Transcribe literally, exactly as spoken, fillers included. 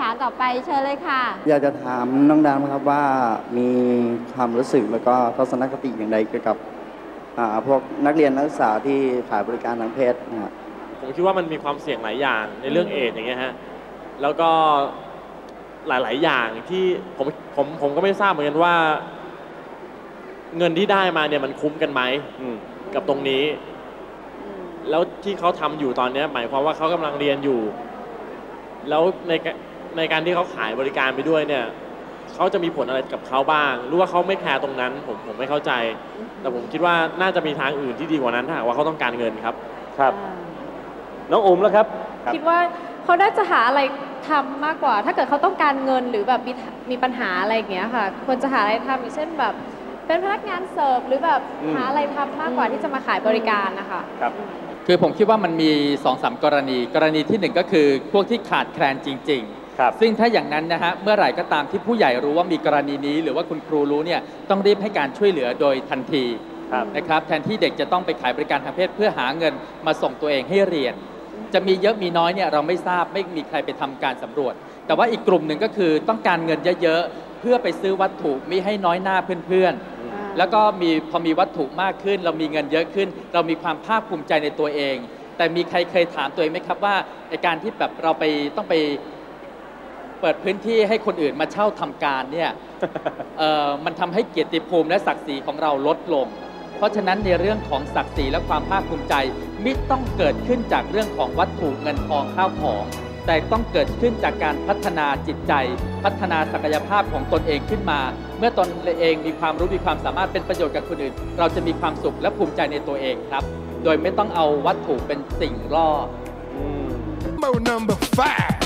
ามต่อไปเชิญเลยค่ะอยากจะถามน้องดามครับว่ามีความรู้สึกแล้วก็ทัศนคติอย่างไรเกี่ยวกับพวกนักเรียนนักศึกษาที่ขายบริการทางเพศนะครับผมคิดว่ามันมีความเสี่ยงหลายอย่างในเรื่องเอดส์อย่างเงี้ยฮะแล้วก็หลายๆอย่างที่ผมผมผมก็ไม่ทราบเหมือนกันว่าเงินที่ได้มาเนี่ยมันคุ้มกันไหมกับตรงนี้แล้วที่เขาทำอยู่ตอนนี้หมายความว่าเขากำลังเรียนอยู่แล้วในในการที่เขาขายบริการไปด้วยเนี่ยเขาจะมีผลอะไรกับเขาบ้างหรือว่าเขาไม่แคร์ตรงนั้นผมผมไม่เข้าใจแต่ผมคิดว่าน่าจะมีทางอื่นที่ดีกว่านั้นถ้าหากว่าเขาต้องการเงินครับครับน้องอุ๋มแล้วครับคิดว่าเขาน่าจะหาอะไรทำมากกว่าถ้าเกิดเขาต้องการเงินหรือแบบมีมีปัญหาอะไรอย่างเงี้ยค่ะควรจะหาอะไรทำอย่างเช่นแบบเป็นพนักงานเสิร์ฟหรือแบบหาอะไรทำมากกว่าที่จะมาขายบริการนะคะครับคือผมคิดว่ามันมี สองสาม กรณีกรณีที่หนึ่งก็คือพวกที่ขาดแคลนจริงๆซึ่งถ้าอย่างนั้นนะฮะเมื่อไหร่ก็ตามที่ผู้ใหญ่รู้ว่ามีกรณีนี้หรือว่าคุณครูรู้เนี่ยต้องรีบให้การช่วยเหลือโดยทันทีนะครับแทนที่เด็กจะต้องไปขายบริการทางเพศเพื่อหาเงินมาส่งตัวเองให้เรียนจะมีเยอะมีน้อยเนี่ยเราไม่ทราบไม่มีใครไปทำการสำรวจแต่ว่าอีกกลุ่มหนึ่งก็คือต้องการเงินเยอะๆเพื่อไปซื้อวัตถุมิให้น้อยหน้าเพื่อนๆแล้วก็มีพอมีวัตถุมากขึ้นเรามีเงินเยอะขึ้นเรามีความภาคภูมิใจในตัวเองแต่มีใครเคยถามตัวเองไหมครับว่าในการที่แบบเราไปต้องไปเปิดพื้นที่ให้คนอื่นมาเช่าทำการเนี่ยเอ่อมันทำให้เกียรติภูมิและศักดิ์ศรีของเราลดลงเพราะฉะนั้นในเรื่องของศักดิ์ศรีและความภาคภูมิใจมิต้องเกิดขึ้นจากเรื่องของวัตถุเงินทองข้าวของแต่ต้องเกิดขึ้นจากการพัฒนาจิตใจพัฒนาศักยภาพของตนเองขึ้นมาเมื่อตนเองมีความรู้มีความสามารถเป็นประโยชน์กับคนอื่นเราจะมีความสุขและภูมิใจในตัวเองครับโดยไม่ต้องเอาวัตถุเป็นสิ่งล่อ Number five